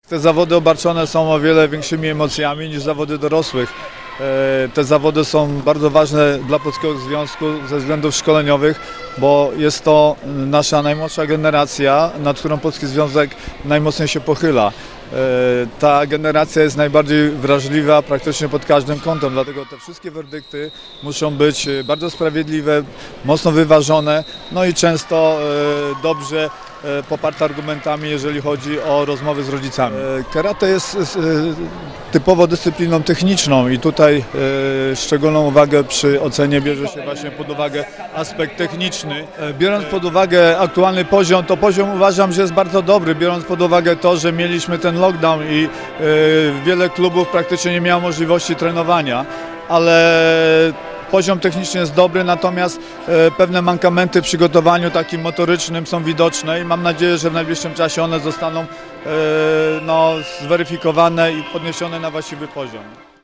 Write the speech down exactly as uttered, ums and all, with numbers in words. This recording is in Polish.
Te zawody obarczone są o wiele większymi emocjami niż zawody dorosłych. Te zawody są bardzo ważne dla Polskiego Związku ze względów szkoleniowych, bo jest to nasza najmłodsza generacja, nad którą Polski Związek najmocniej się pochyla. Ta generacja jest najbardziej wrażliwa praktycznie pod każdym kątem, dlatego te wszystkie werdykty muszą być bardzo sprawiedliwe, mocno wyważone, no i często dobrze poparte argumentami, jeżeli chodzi o rozmowy z rodzicami. Karate jest typowo dyscypliną techniczną i tutaj szczególną uwagę przy ocenie bierze się właśnie pod uwagę aspekt techniczny. Biorąc pod uwagę aktualny poziom, to poziom uważam, że jest bardzo dobry, biorąc pod uwagę to, że mieliśmy ten lockdown i wiele klubów praktycznie nie miało możliwości trenowania, ale poziom techniczny jest dobry, natomiast pewne mankamenty w przygotowaniu takim motorycznym są widoczne i mam nadzieję, że w najbliższym czasie one zostaną no, zweryfikowane i podniesione na właściwy poziom.